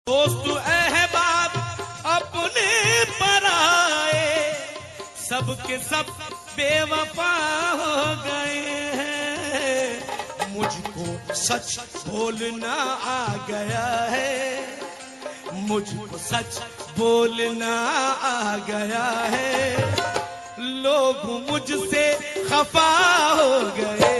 दोस्त अहबाब अपने पराए, सबके सब बेवफा हो गए हैं। मुझको सच बोलना आ गया है, मुझको सच बोलना आ गया है। लोग मुझसे खफा हो गए।